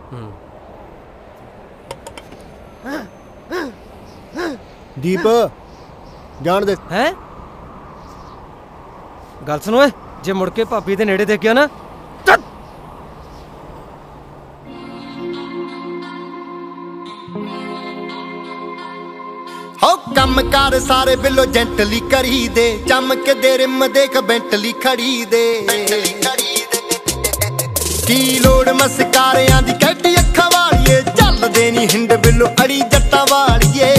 दीप जान दे हैं गल सुनो जे मुड़ के भाभी दे नेड़े देखिया ना हो कम कार सारे बिलो जेंटली करी दे चमक दे रिम देख बेंटली खड़ी दे की लोड़ मस्कारियां दी कैटी अखा वालिए चल देनी हिंड बिलो अड़ी जट्टा वालिए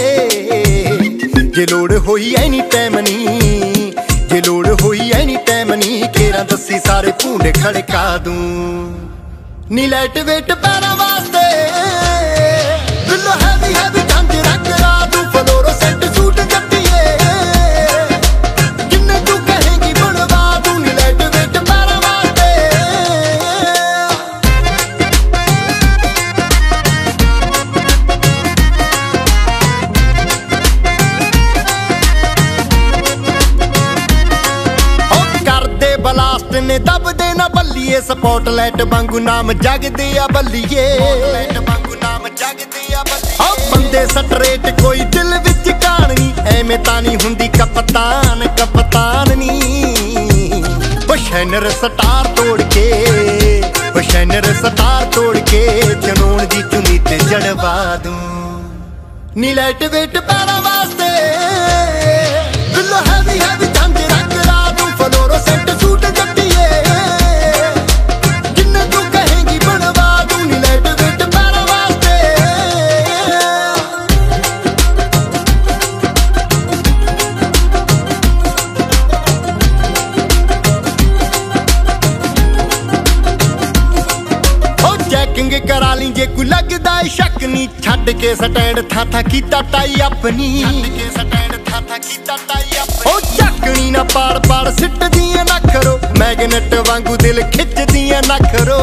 जे लोड़ होई एनी टाइम नी जे लोड़ होई एनी टाइम नी केरा दसी सारे भूंडे खड़का दूं नी लाइट वेट पैरा वास्ते बिलो हैवी हैवी झंझ रख ला दूं फ्लोरोसेंट सूट जट्टिए जिन्ने तू कहेगी बनवा दूं नी लाइट वेट पैरा वास्ते ਬਲਾਸਟ ਨੇ ਦਬਦੇ ਨਾ ਬੱਲੀਏ ਸਪੌਟਲਾਈਟ ਵਾਂਗੂ ਨਾਮ ਜਗਦੇ ਆ ਬੱਲੀਏ ਵਾਂਗੂ ਨਾਮ ਜਗਦੇ ਆ ਬੱਲੀਏ ਆ ਬੰਦੇ ਸਟਰੇਟ ਕੋਈ ਦਿਲ ਵਿੱਚ ਕਹਾਣੀ ਐਵੇਂ ਤਾਂ ਨਹੀਂ ਹੁੰਦੀ ਕਪਤਾਨ ਕਪਤਾਨ ਨਹੀਂ ਬਸ਼ੈਨਰ ਸਟਾਰ ਤੋੜ ਕੇ ਬਸ਼ੈਨਰ ਸਟਾਰ ਤੋੜ ਕੇ ਜਨੂਨ ਦੀ ਚੁੰਨੀ ਤੇ ਜੜਵਾ ਦੂੰ ਨੀ ਲਾਈਟ ਵੇਟ ਪੈਰਾਂ ਵਾਸਤੇ ਬਿੱਲੋ ਹੈਵੀ ਹੈਵੀ ਝੰਜ ਰੱਖ ਲਾ ਦੂੰ ਫਲੋਰੋਸੈਂਟ सूट जट्टिए जिन्ने तू कहेगी बनवा दूं नी लाइट वेट पैरा वास्ते ओ चैकिंग करा ली जे कोई लगदा शक नी छड्ड के स्टैंड था कीता टाई अपनी छड्ड के स्टैंड था कीता टाई अपनी ओ झकनी ना पाड़ पाड़ सिट दिए ना करो मैगनेट वांगू दिल खिच दिए ना करो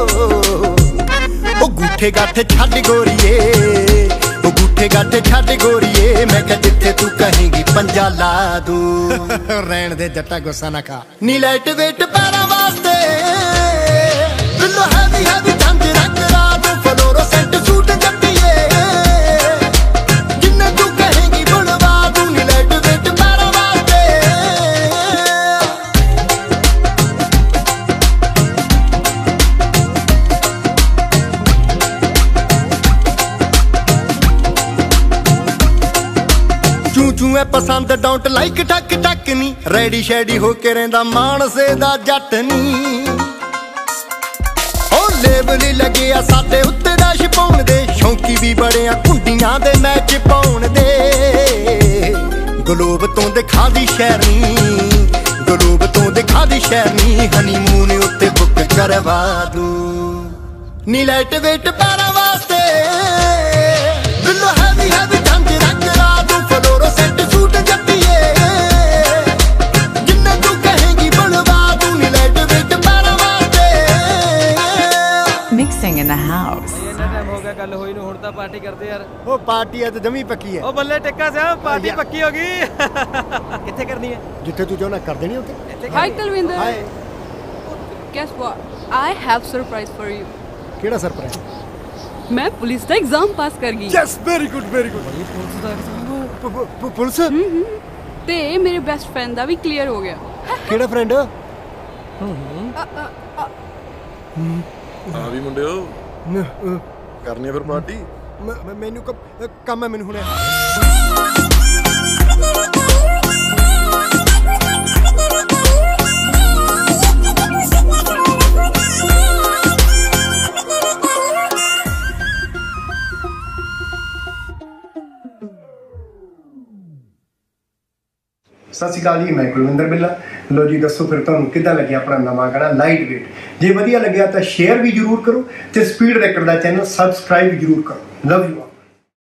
ओ गूठे गाठे छड्ड गोरीए ओ गूठे गाठे छड्ड गोरीए मैं कह जिथे तू कहेगी पंजा ला दूं रहन दे जट्टा गुस्सा ना खा नी लाइट वेट पैरा वास्ते बिल्लो हैवी हैवी झंझ रख ला दूं फ्लोरोसेंट सूट जट्टिए जिन्ने तू कहेगी बनवा दूं नी लाइट वेट पैरा वास्ते चूचू है पसंद डोंट लाइक टक टक नी रेडी शेडी होके रहिंदा मानसे दा जट नी ओ लेबल लगे आ साडे उत्ते रश पाउण दे शौकी भी बड़े आ कुंडियां दे मैच पाउण दे गलोब तो दिखा दी शहरनी गलोब तो दिखा दी शहरनी हनीमून उत्ते बुक करवा दूं नी लाइट वेट पैरा वास्ते बिल्लो हैवी हैवी झंझ रख ला दूं फ्लोरोसेंट सूट जट्टिए जिन्ने तू कहेगी बनवा दूं नी लाइट वेट पैरा वास्ते Mixing in the house. हो गया गल होई नु हुण तां पार्टी करदे यार ओ पार्टी है तो जमी पक्की है ओ बल्ले टिक्का सा पार्टी पक्की हो गई कित्थे करनी है जिथे तू चाहना कर देनी उत्ते Hi Talvinder. Hi Guess what? I have surprise for you. केड़ा सरप्राइज मैं पुलिस का एग्जाम पास कर गई। यस वेरी गुड पुलिस ते मेरे बेस्ट फ्रेंड दा भी क्लियर हो गया। केड़ा फ्रेंड हाँ भी मुंडे करनी है फिर पार्टी मैनू कम है मैनू हुणे सत श्री अकाल जी मैं कुलविंदर बिल्ला लो जी दसो फिर तुहानू किद्दां लग्गिया अपना नवां गाना लाइट वेट जे वधिया लग्गिया तो शेयर भी जरूर करो ते स्पीड रैकड दा चैनल सबसक्राइब जरूर करो लव यू।